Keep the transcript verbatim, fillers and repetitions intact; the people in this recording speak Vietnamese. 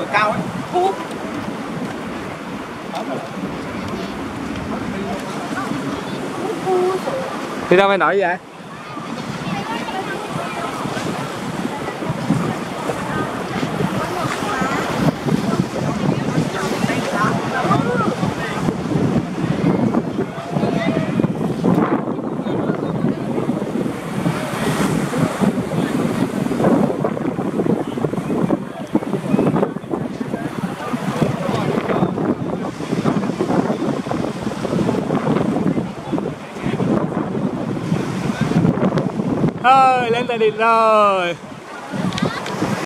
Rồi cao ấy. Thì đâu phải nổi vậy? Thôi lên tới đỉnh rồi.